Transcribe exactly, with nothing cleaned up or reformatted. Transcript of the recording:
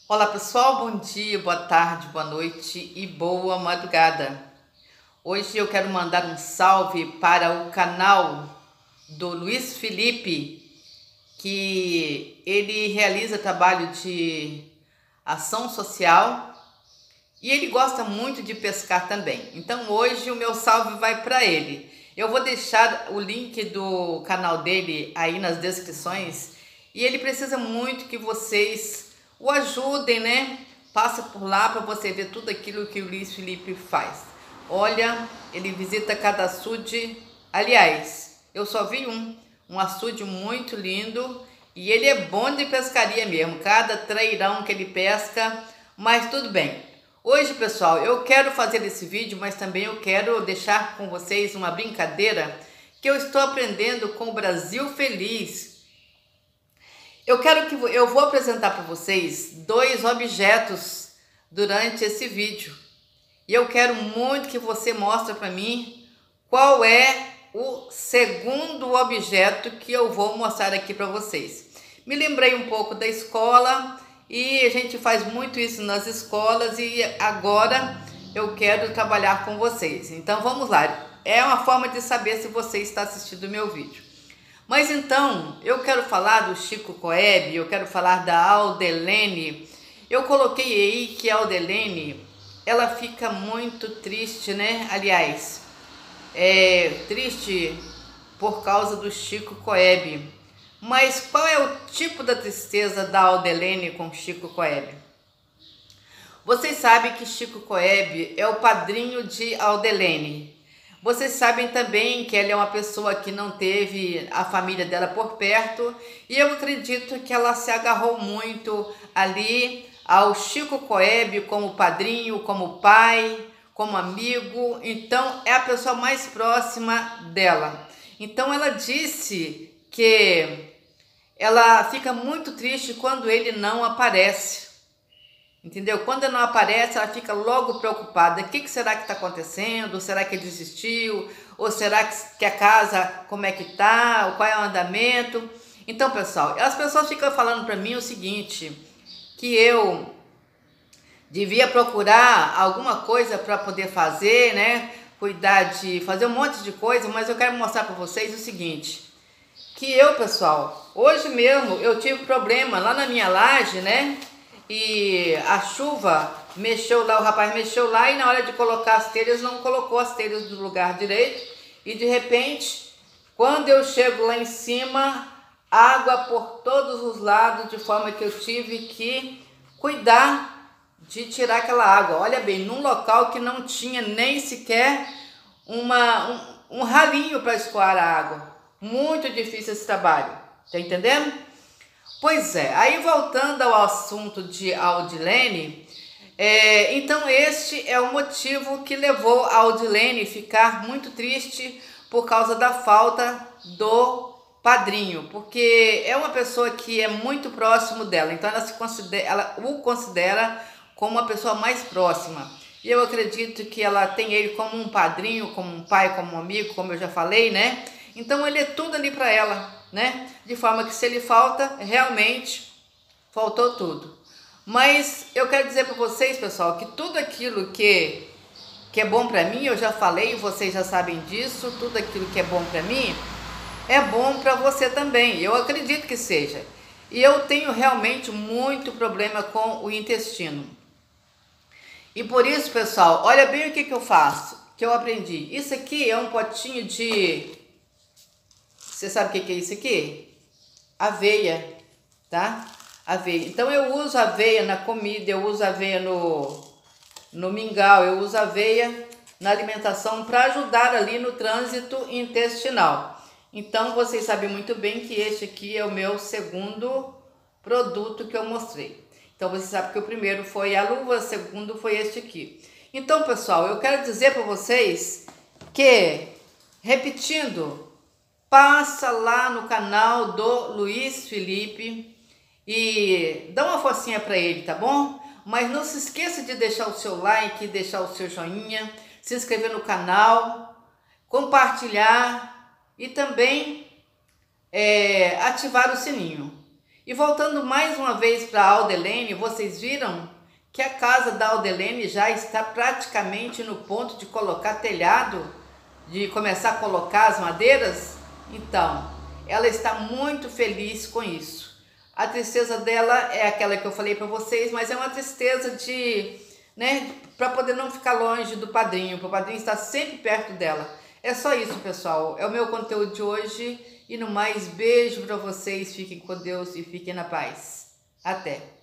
Olá pessoal, bom dia, boa tarde, boa noite e boa madrugada. Hoje eu quero mandar um salve para o canal do Luiz Felipe, que ele realiza trabalho de ação social e ele gosta muito de pescar também. Então hoje o meu salve vai para ele. Eu vou deixar o link do canal dele aí nas descrições e ele precisa muito que vocês o ajudem, né? Passa por lá para você ver tudo aquilo que o Luiz Felipe faz. Olha, ele visita cada açude. Aliás, eu só vi um, um açude muito lindo e ele é bom de pescaria mesmo. Cada trairão que ele pesca, mas tudo bem. Hoje, pessoal, eu quero fazer esse vídeo, mas também eu quero deixar com vocês uma brincadeira que eu estou aprendendo com o Brasil Feliz. Eu quero que eu vou apresentar para vocês dois objetos durante esse vídeo. E eu quero muito que você mostre para mim qual é o segundo objeto que eu vou mostrar aqui para vocês. Me lembrei um pouco da escola e a gente faz muito isso nas escolas e agora eu quero trabalhar com vocês. Então vamos lá. É uma forma de saber se você está assistindo o meu vídeo. Mas então, eu quero falar do Chico Coeb, eu quero falar da Aldelene. Eu coloquei aí que a Aldelene, ela fica muito triste, né? Aliás, é triste por causa do Chico Coeb. Mas qual é o tipo da tristeza da Aldelene com Chico Coeb? Vocês sabem que Chico Coeb é o padrinho de Aldelene. Vocês sabem também que ela é uma pessoa que não teve a família dela por perto e eu acredito que ela se agarrou muito ali ao Chico Coeb como padrinho, como pai, como amigo. Então é a pessoa mais próxima dela. Então ela disse que ela fica muito triste quando ele não aparece. Entendeu? Quando não aparece, ela fica logo preocupada. O que, que será que está acontecendo? Será que ele desistiu? Ou será que a casa, como é que tá? Qual é o andamento? Então, pessoal, as pessoas ficam falando para mim o seguinte, que eu devia procurar alguma coisa para poder fazer, né? Cuidar de fazer um monte de coisa, mas eu quero mostrar para vocês o seguinte, que eu, pessoal, hoje mesmo eu tive problema lá na minha laje, né? E a chuva mexeu lá, o rapaz mexeu lá e na hora de colocar as telhas, não colocou as telhas no lugar direito. E de repente, quando eu chego lá em cima, água por todos os lados, de forma que eu tive que cuidar de tirar aquela água. Olha bem, num local que não tinha nem sequer uma, um, um ralinho para escoar a água. Muito difícil esse trabalho, tá entendendo? Pois é, aí voltando ao assunto de Aldelene, é, então este é o motivo que levou a Aldelene a ficar muito triste por causa da falta do padrinho, porque é uma pessoa que é muito próximo dela, então ela, se considera, ela o considera como uma pessoa mais próxima. E eu acredito que ela tem ele como um padrinho, como um pai, como um amigo, como eu já falei, né? Então ele é tudo ali para ela, né? De forma que se ele falta, realmente faltou tudo. Mas eu quero dizer para vocês, pessoal, que tudo aquilo que, que é bom para mim, eu já falei, vocês já sabem disso, tudo aquilo que é bom para mim, é bom para você também. Eu acredito que seja. E eu tenho realmente muito problema com o intestino. E por isso, pessoal, olha bem o que, que eu faço, que eu aprendi. Isso aqui é um potinho de... Você sabe o que é isso aqui? Aveia, tá? Aveia. Então eu uso aveia na comida, eu uso aveia no, no mingau, eu uso aveia na alimentação para ajudar ali no trânsito intestinal. Então vocês sabem muito bem que este aqui é o meu segundo produto que eu mostrei. Então você sabe que o primeiro foi a luva, o segundo foi este aqui. Então, pessoal, eu quero dizer para vocês que, repetindo, passa lá no canal do Luiz Felipe e dá uma forcinha para ele, tá bom? Mas não se esqueça de deixar o seu like, deixar o seu joinha, se inscrever no canal, compartilhar e também é, ativar o sininho. E voltando mais uma vez para a Aldelene, vocês viram que a casa da Aldelene já está praticamente no ponto de colocar telhado, de começar a colocar as madeiras? Então, ela está muito feliz com isso. A tristeza dela é aquela que eu falei para vocês, mas é uma tristeza de, né, para poder não ficar longe do padrinho, para o padrinho estar sempre perto dela. É só isso, pessoal. É o meu conteúdo de hoje. E no mais, beijo para vocês. Fiquem com Deus e fiquem na paz. Até!